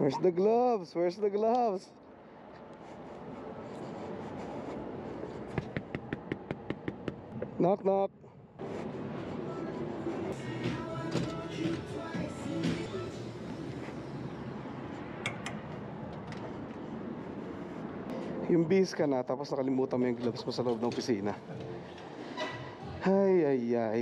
Where's the gloves? Where's the gloves? Knock knock. Yung bis ka na tapos nakalimutan mo yung gloves mo sa loob ng opisina. Ay ay ay.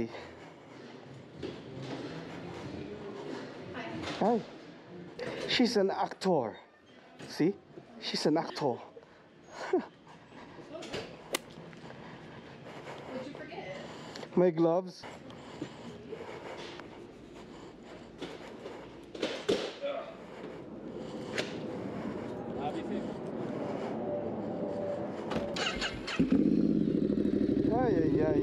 Hi. She's an actor. See? She's an actor. What'd you forget? My gloves. Ay ay ay.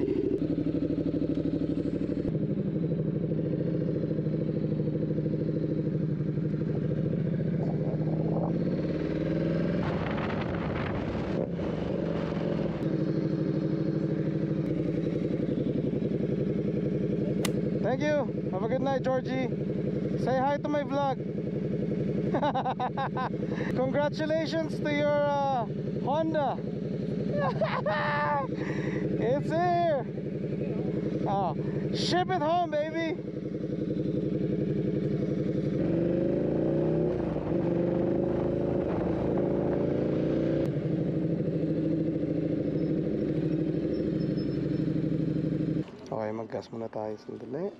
Thank you. Have a good night, Georgie. Say hi to my vlog. Congratulations to your Honda. It's here. Oh, ship it home, baby. Okay, mag-gas muna tayo sandali.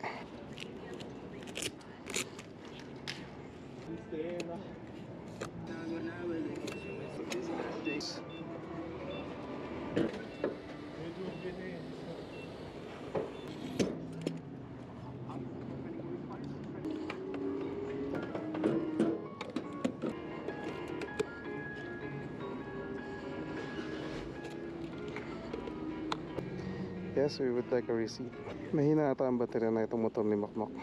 Yes, we would like a receipt. Mahina ata ang baterya na itong motor ni Makmak.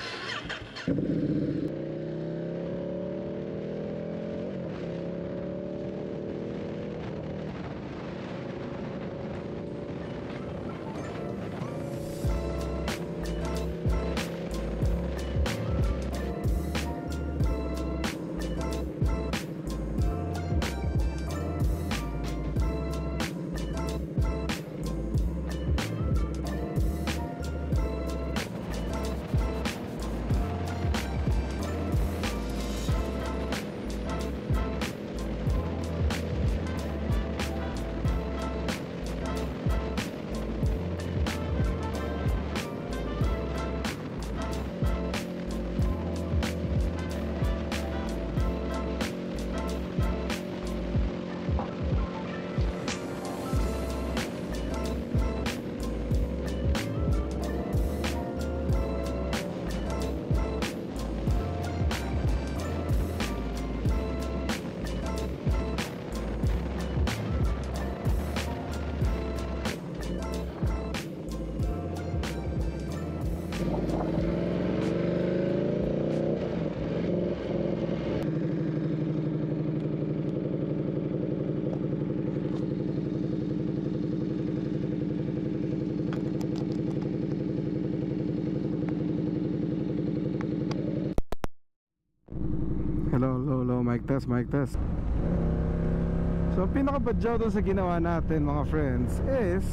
Hello, mic test, mic test. So, pinaka-badyaw doon sa ginawa natin mga friends is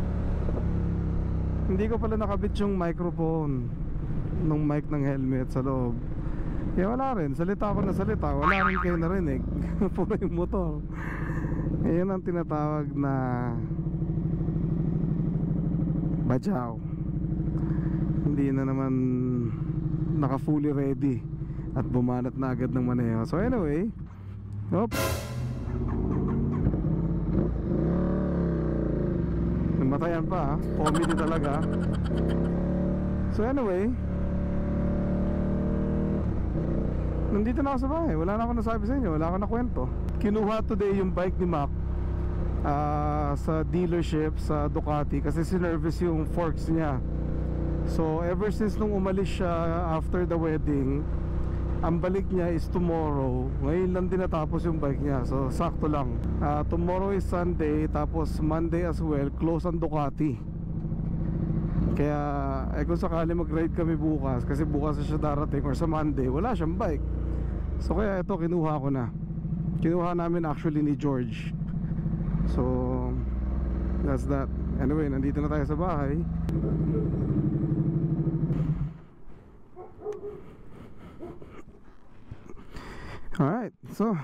hindi ko pala nakabit yung microphone nung mic ng helmet sa loob. Kaya wala rin, salita ako na salita, wala rin kayo narinig. Puro yung motor. Ayan ang tinatawag na badyaw. Hindi na naman naka fully ready at bumanat na agad ng maneho. So anyway, namatayan pa, comedy talaga. So anyway, nandito na ako sa bahay. Wala na ako nasabi sa inyo, wala ako na kwento. Kinuha today yung bike ni Mac sa dealership sa Ducati kasi sinervice yung forks niya. So ever since nung umalis siya after the wedding, ang balik niya is tomorrow. Ngayon lang din natapos yung bike niya. So sakto lang. Tomorrow is Sunday, tapos Monday as well, close ang Ducati. Kaya kung sakali mag-ride kami bukas, kasi bukas na siya darating, or sa Monday, wala siyang bike. So kaya ito kinuha ko na. Kinuha namin actually ni George. So that's that. Anyway, nandito na tayo sa bahay. Alright, so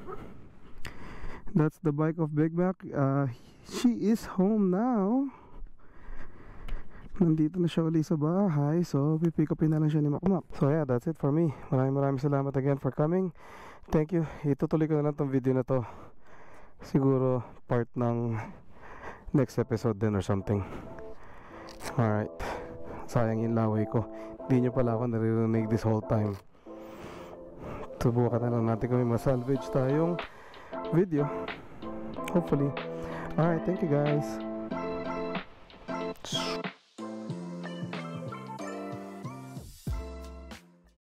that's the bike of Big Mac. She is home now. Nandito na siya uli sa bahay. So pipick upin na lang siya ni Makmak. So yeah, that's it for me. Maraming salamat again for coming. Thank you. Itutuloy ko na lang tong video na to. Siguro part ng next episode din or something. Alright, sayang yung laway ko. Hindi nyo pala ako naririnig this whole time. Subukan na lang natin kung may masalvage tayong video, hopefully. Alright, thank you guys.